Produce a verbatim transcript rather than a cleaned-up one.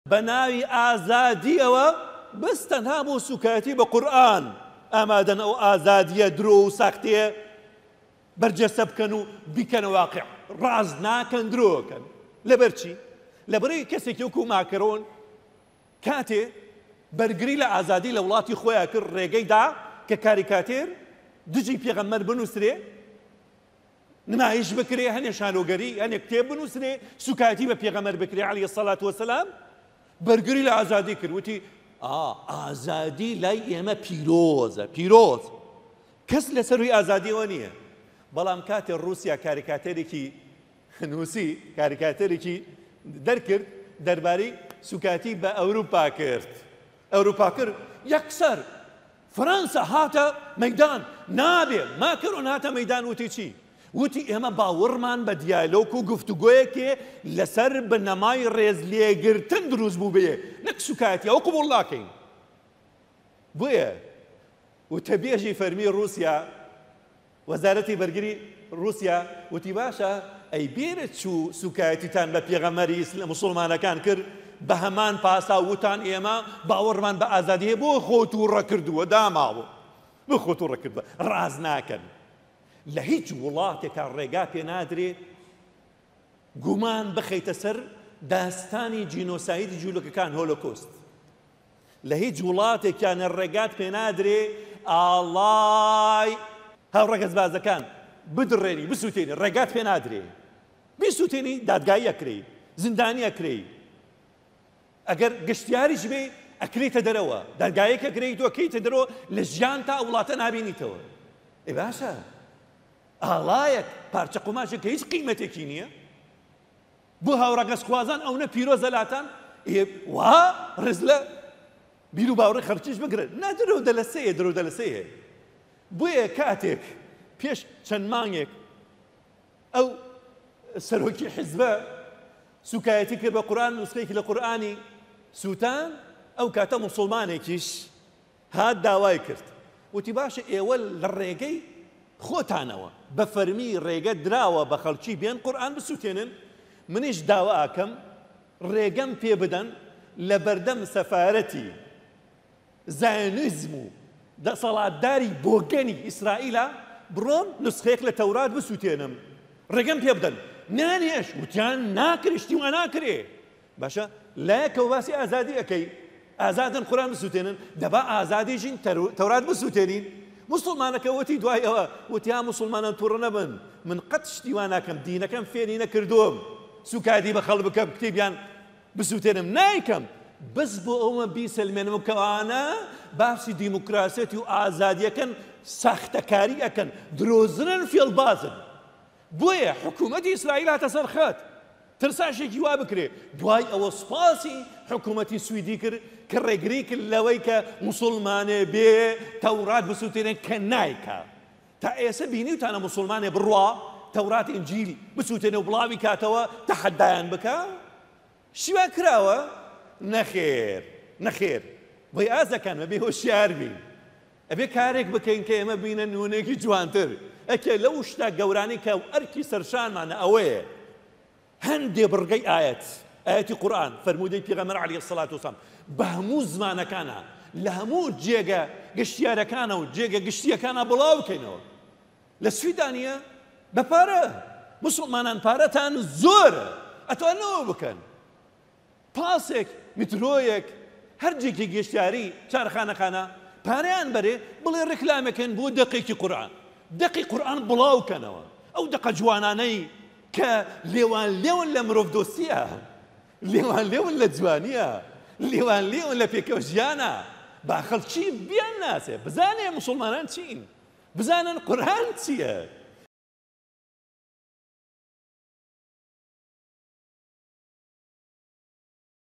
بناوي آزادي أو بس تنها بو سكاتي بقرآن أمادن أو آزادية درو ساختية برجسب كانوا بكن واقع رازنا كان درو كان لبرشي لبري كسي كيوكو ماكرون كاتي برگری لە ئازادی لە وڵاتی خۆیان کرد ڕێگەیدا کە کاریکاتێر دژی پێغەمبەر بنووسرێ نمایش بکرێ هەنێ شانۆگەری هەنێ کتێب بنووسرێ سوکاتی بە پێغەمبەر بکرێ عەلەیهی سەڵات وەسەلام بەرگری لە ئازادی کرد وتی ئا ئازادی لای ئێمە پیرۆزە پیرۆز کەس لەسەروی ئازادیەوە نییە بەڵام کاتێ ڕووسیا کاریکاتێرێکی نووسی کاریکاتێرێکی دەرکرد دەربارەی سوکاتی بە ئەوروپا کرد ئەوروپا کرد یەکسەر فەرەنسا هاتە مەیدان نابێ ماکرۆن هاتە مەیدان وتی چی وتی ئێمە باوەڕمان بە دیالۆگ و گفتوگۆیەکێ لەسەر بنەمای ڕێزلێگرتن دروست بوو بێ نەک سوکاتی ئەو قبوڵ ناکەین بۆیە وتەبێژی فەرمی رووسیا وەزارەتی بەرگری رووسیا وتی باشە ئەی بێرە چوو سوکایەتیتان بە پێغەمبەری موسڵمانەکان کرد بە هەمان پاسا وتان ئێمە باوەڕمان بە ئازادی هەیە بۆ خۆت و ڕەکردووە داماوە بۆ خۆت و ڕەکردووە ڕاز ناکەن لە هیچ وڵاتێکا ڕێگا پێ نادرێ گومان بخەیتە سەر داستانی جینۆسایدی جوولەکەکان هۆلۆکۆست لە هیچ وڵاتێکیانە ڕێگات پێ نادرێ ئاڵای هاوڕێگەز بازەکان بدڕێنی بسووتێنی ڕێگات پێ نادرێ بیسووتێنی دادگایی ئەکرێ زیندانی ئەکرێ ئەگەر گشتیاریش بێ ئەکرێتە دەرەوە دادگایەکە ئەکرێیتەوە کەیتە دەرەوە لە ژیان تا وڵاتە نابینیتەوە ئێ باشە ئاڵایەک پارچە قوماشێک کە هیچ قیمەتێکی نییە بۆ هاوڕەگەز خوازان ئەوە پیرۆزە لاتان ئێ وا ڕز لە بیر و باوڕێ خەرچیش بگرن نا درۆ دەلەسەیە درۆ دەلەسەیە بۆیە کاتێک پێش چەند مانگێک ئەو سەرۆکی حیزبە سوکایەتی کرد بە قورئان نوسخەیەکی لە قورئانی سووتان ئەو کاتە موسڵمانێکیش هات داوای کرد وتی باشە ئێوە لە ڕێگەی خۆتانەوە بە فەرمی ڕێگە دراوە بە خەڵکی بێن قورئان بسووتێنن منیش داوا ئاکەم ڕێگەم پێ بدەن لە بەردەم سەفارەتی زایۆنیزم و دەسەڵاتداری بۆگەنی ئیسرائیلە بڕۆم نوسخەیەک لە تەورات بسووتێنم ڕێگەم پێ بدەن نانێش وتیان ناکرشتی وە ناکرێ باشە لایەکەوە باسی ئازادی ئەەکەی ئازادن قورئان بسووتێنن دەبا ئازادیژین تەورات بسووتێنین موسڵمانەکە وتی دوای ئەوە وتیان موسڵمانان تووڕە نەبن من قەت شتی وا ناکەم دینەکەم فێری نەکردووم سوکاتی بە خەڵک بکەم کتێبیان بسووتێنم نایکەم بەس بۆ ئەومە بیسەلمێنم کەوانە باسی دیموکراسەتی و ئازادیەکەن ساختەکاری ئەکەن درۆزنن فێڵبازن بۆیە حکوومەتی ئیسرائیل هاتە سەر خەت ترساشێکی وا بکرێ دوای ئەوە سوپاسی حکوومەتی سویدی کرد کە ڕێگری کرد لەوەی کە موسڵمانێ بێ تەورات بسووتێنێن کە نایکە تا ئێستا بینیوتانە موسڵمانێ بڕوا تەورات ئینجیل بسووتێنێ و بڵاوی کاتەوە تەحەدایان بکە شیوا کراوە نەخێر نەخێر بۆی ئازەکان بەبێ هۆشیار بین ئەبێ کارێک بکەین کە ئێمە بینە نمونەیەکی جوانتر ئەکێ لەو شتا گەورانی کە ئەرکی سەرشانمانە ئەوەیە هەندێ بڕگەی ئاەت ئاەتی قورئان فەرموودەی پێغەمبەر عەلەیهی سەڵات وسەلام بە هەموو زمانەکانە لە هەموو جێگە گەشتیارەکانە و جێگە گشتیەکانە بڵاو بکەینەوە لە سویدانیە بە پارە موسڵمانان پارەتان زۆرە ئەتوانەوە بکەن پاسێک میترۆیەک هەر جێکی گەشتیاری چارەخانەکانە پارەیان بەرێ بڵێ ڕێکلامەکەن بۆ دەقێکی قورئان دەقی قورئان بڵاوکەنەوە ئەو دەقە جوانانەی کە لێوان لێون لە مرۆڤ دۆستیە لێوان لێون لە جوانیە لێوان لێون لە پێکەوە ژیانە با خەڵکی بیان ناسێ بزانێ موسڵمانان چین بزانن قورئان چییە